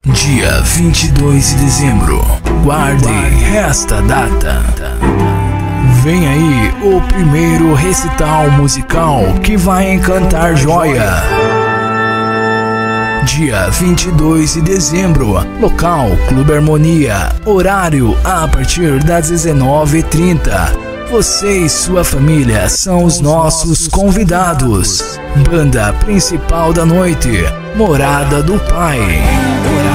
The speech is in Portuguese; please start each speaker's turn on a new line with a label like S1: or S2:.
S1: Dia 22 de dezembro. Guarde esta data. Vem aí o primeiro recital musical que vai encantar joia. Dia 22 de dezembro, local Clube Harmonia, horário a partir das 19h30. Você e sua família são os nossos convidados. Banda principal da noite, Morada do Pai.